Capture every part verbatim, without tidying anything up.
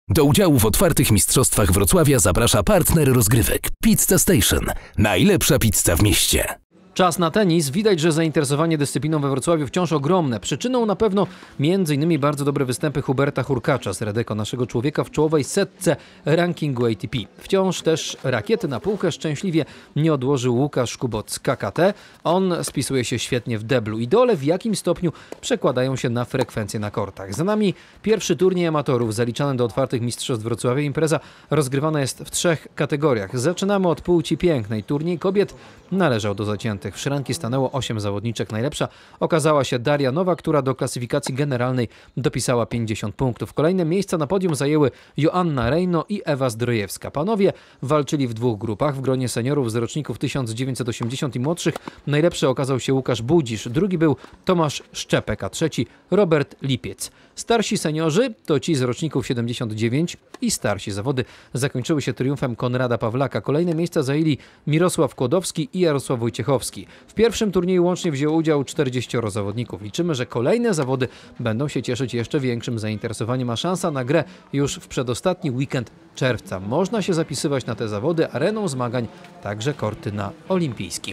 Do udziału w otwartych mistrzostwach Wrocławia zaprasza partner rozgrywek Pizza Station. Najlepsza pizza w mieście. Czas na tenis. Widać, że zainteresowanie dyscypliną we Wrocławiu wciąż ogromne. Przyczyną na pewno między innymi bardzo dobre występy Huberta Hurkacza z Redeko, naszego człowieka w czołowej setce rankingu A T P. Wciąż też rakiety na półkę szczęśliwie nie odłożył Łukasz Kubot z K K T. On spisuje się świetnie w deblu. Idole w jakim stopniu przekładają się na frekwencję na kortach. Za nami pierwszy turniej amatorów zaliczany do otwartych mistrzostw Wrocławia. Impreza rozgrywana jest w trzech kategoriach. Zaczynamy od płci pięknej. Turniej kobiet należał do zaciętych. W szranki stanęło osiem zawodniczek. Najlepsza okazała się Daria Nowa, która do klasyfikacji generalnej dopisała pięćdziesiąt punktów. Kolejne miejsca na podium zajęły Joanna Rejno i Ewa Zdrojewska. Panowie walczyli w dwóch grupach. W gronie seniorów z roczników tysiąc dziewięćset osiemdziesiąt i młodszych najlepszy okazał się Łukasz Budzisz, drugi był Tomasz Szczepek, a trzeci Robert Lipiec. Starsi seniorzy to ci z roczników siedemdziesiąt dziewięć i starsi. Zawody zakończyły się triumfem Konrada Pawlaka. Kolejne miejsca zajęli Mirosław Kłodowski i Jarosław Wojciechowski. W pierwszym turnieju łącznie wzięło udział czterdzieścioro zawodników. Liczymy, że kolejne zawody będą się cieszyć jeszcze większym zainteresowaniem, a szansa na grę już w przedostatni weekend czerwca. Można się zapisywać na te zawody, areną zmagań także korty na Olimpijskim.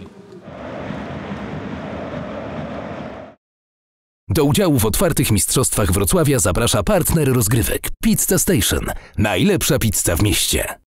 Do udziału w otwartych mistrzostwach Wrocławia zaprasza partner rozgrywek Pizza Station. Najlepsza pizza w mieście.